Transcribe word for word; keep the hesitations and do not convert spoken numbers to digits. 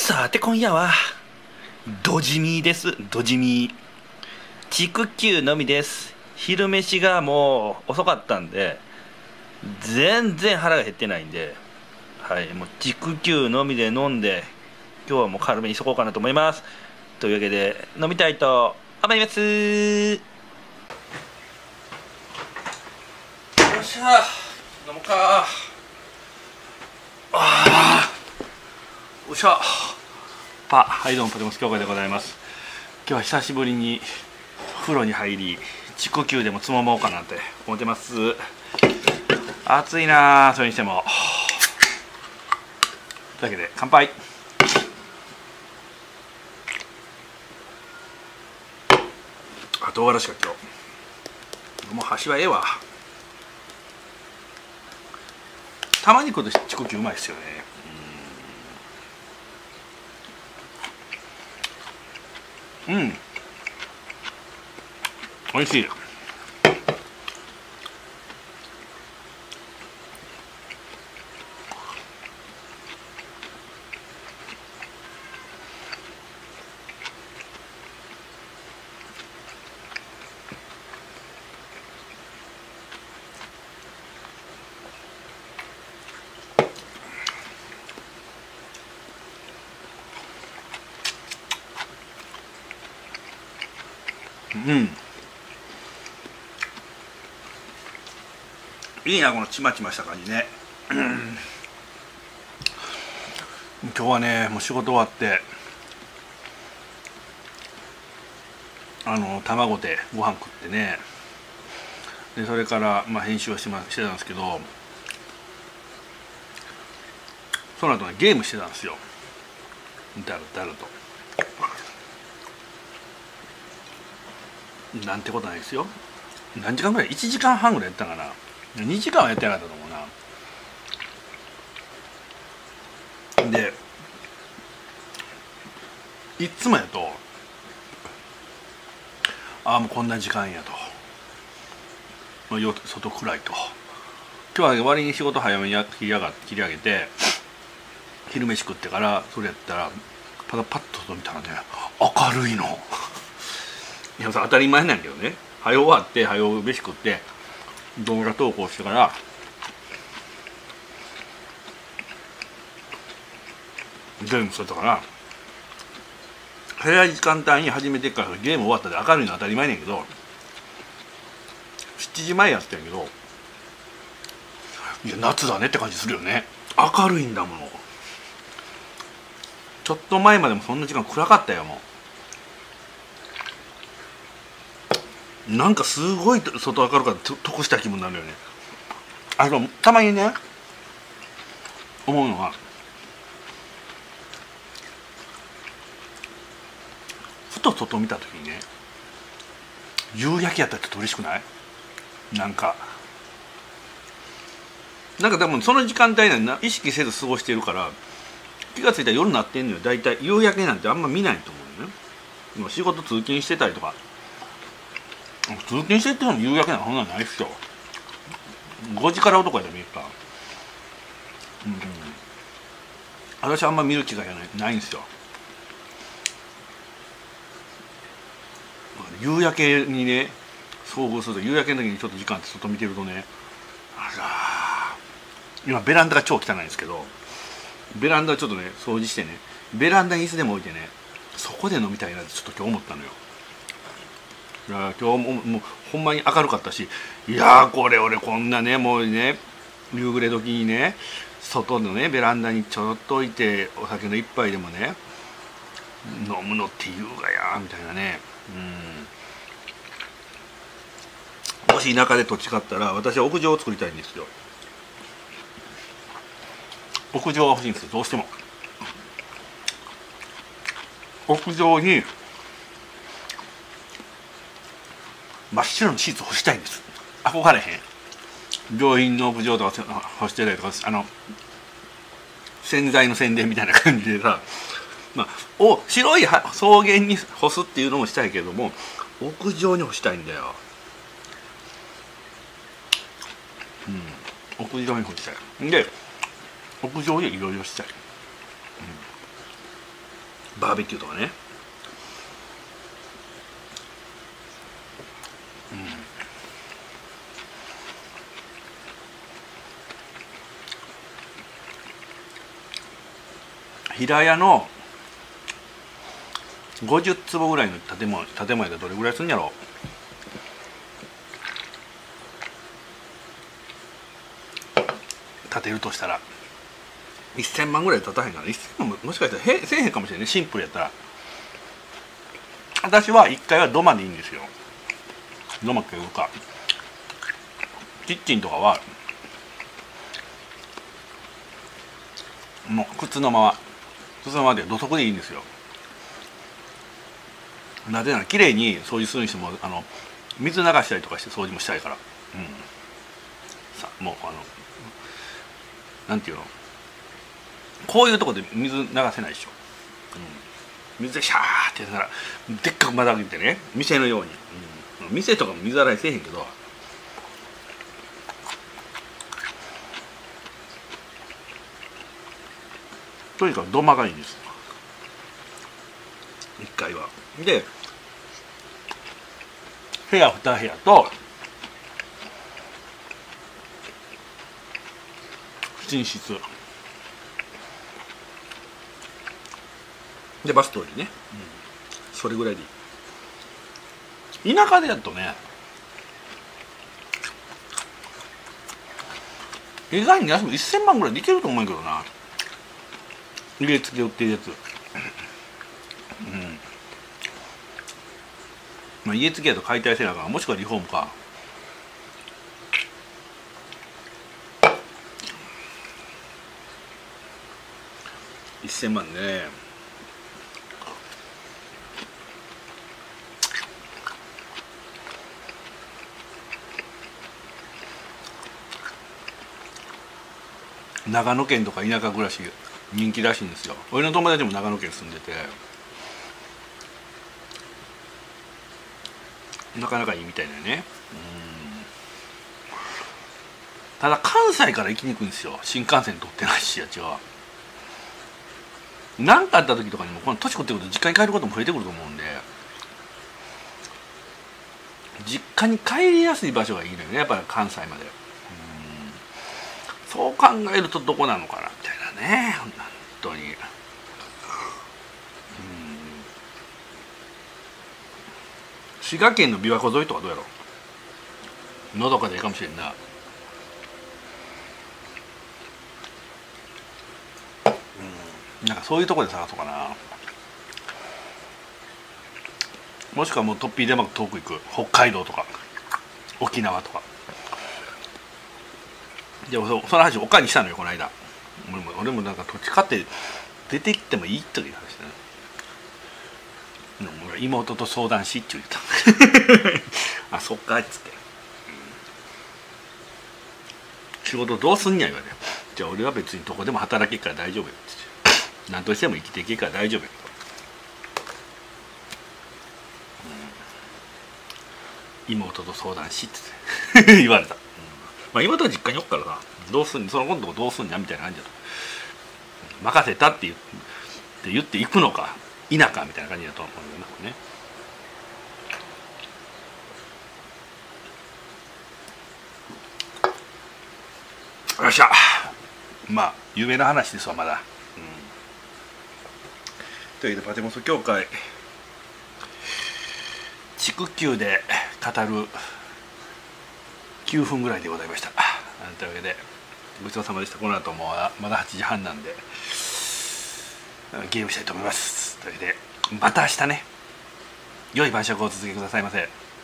さて今夜はドジミーです。ドジミー筑球のみです。昼飯がもう遅かったんで全然腹が減ってないんで、はい、もう筑球のみで飲んで今日はもう軽めにしとこうかなと思います。というわけで飲みたいと思います。よっしゃ飲もうか。あーよっしゃパはいどうもポテモス協会でございます。今日は久しぶりに風呂に入り筑球でもつまもうかなって思ってます。暑いなあ、それにしても。というわけで乾杯。あ、唐辛子か今日もう箸はええわ。たまにこれ筑球うまいですよね。うん、おいしい。うん、いいなこのちまちました感じね。今日はねもう仕事終わってあの卵でご飯食ってね、でそれからまあ編集をしましてたんですけど、その後ねゲームしてたんですよ。だるだるとなんてことないですよ。何時間ぐらい、いちじかんはんぐらいやったかな。にじかんはやってなかったと思うな。でいっつもやとああもうこんな時間やと、まあ、よ外暗いと、今日は割に仕事早めに切り上が切り上げて昼飯食ってからそれやったらパタパッと外見たらね明るいの。いや当たり前なんやけどね、早終わって早飯食って動画投稿してから全部それだから早い時間帯に始めてからゲーム終わったで明るいの当たり前ねんけど、しちじまえやってんけど、いや夏だねって感じするよね。明るいんだもの。ちょっと前までもそんな時間暗かったよ。もうなんかすごい外明るかった得した気分になるよね。あのたまにね思うのは、ふと外見た時にね夕焼けやったらちょっと嬉しくない？なんかなんか多分その時間帯なんな意識せず過ごしてるから気がついたら夜になってんのよ。だいたい夕焼けなんてあんま見ないと思うよね。今仕事通勤してたりとか、通勤してても夕焼けなんかそんなんないっすよ。ごじから男やったら見えるか。うん、うん、私あんま見る機会がないないんですよ。夕焼けにね遭遇すると、夕焼けの時にちょっと時間って外見てるとね、あら今ベランダが超汚いんですけど、ベランダをちょっとね掃除してね、ベランダに椅子でも置いてねそこで飲みたいなってちょっと今日思ったのよ。いや今日ももうほんまに明るかったし、いやーこれ俺こんなねもうね夕暮れ時にね外のねベランダにちょっと置いてお酒の一杯でもね飲むのって優雅やみたいなね。うん、もし田舎で土地買ったら私は屋上を作りたいんですよ。屋上が欲しいんですよ、どうしても。屋上に真っ白のシーツ干したいんです。憧れへん？病院の屋上とか干してたりとか、あの洗剤の宣伝みたいな感じでさ、まあ、お白い草原に干すっていうのもしたいけれども屋上に干したいんだよ。うん、屋上に干したい。で屋上でいろいろしたい。 バーベキューとかね。うん、平屋のごじゅう坪ぐらいの建物建物でどれぐらいするんやろう。建てるとしたらいっせんまんぐらい建たへんかな。いっせんまん も, もしかしたらへせえへんかもしれないね、シンプルやったら。私はいっかいは土間でいいんですよ。土間っていうかキッチンとかはもう靴のまま靴のままで土足でいいんですよ。なぜなら綺麗に掃除するにしてもあの水流したりとかして掃除もしたいから。うん、さもうあのなんていうの、こういうとこで水流せないでしょ。うん、水でシャーってやったらでっかくまた上げてね、店のように、うん、店とかも水洗いせえへんけど、とにかく土間がいいんです。いっかいはで部屋に部屋と寝室でバストイレね、うん、それぐらいでいい。田舎でやるとね意外に安いいっせんまんぐらいでいけると思うんやけどな、入れ付け売ってるやつ。うん、まあ、家付けやと解体せなあかん、もしくはリフォームか。いっせんまんでね、長野県とか田舎暮らし人気らしいんですよ。俺の友達も長野県住んでてなかなかいいみたいだよね。うん、ただ関西から行きにくいんですよ。新幹線取ってないし、やちは何かあった時とかにもこの年食ってくると実家に帰ることも増えてくると思うんで、実家に帰りやすい場所がいいのよね、やっぱり関西まで。うん、そう考えるとどこなのかなみたいなね、本当に。うん、滋賀県の琵琶湖沿いとかどうやろう、のどかでいいかもしれんな。うん、なんかそういうとこで探そうかな。もしくはもう突飛でうまく遠く行く北海道とか沖縄とか。でも そ, その話おかんにしたのよこの間。俺も俺もなんか土地買って出てきてもいいという話だね。俺妹と相談しっちゅう言ったあそっかっつって、仕事どうすんにゃ言われて、じゃあ俺は別にどこでも働けっから大丈夫よってって、何としても生きていけっから大丈夫よと、うん、妹と相談しって言われた。まあ、妹は実家におっからさ、どうすんそのことどうすんにゃみたいな感じだと、任せたって言って言っていくのか否かみたいな感じだと思うんだよね。よっしゃ、まあ有名な話ですわまだ、うん、というわけでパテモス協会地区級で語るきゅうふんぐらいでございました。というわけでごちそうさまでした。この後もまだはちじはんなんでゲームしたいと思います。というわけでまた明日ね、良い晩酌をお続けくださいませ。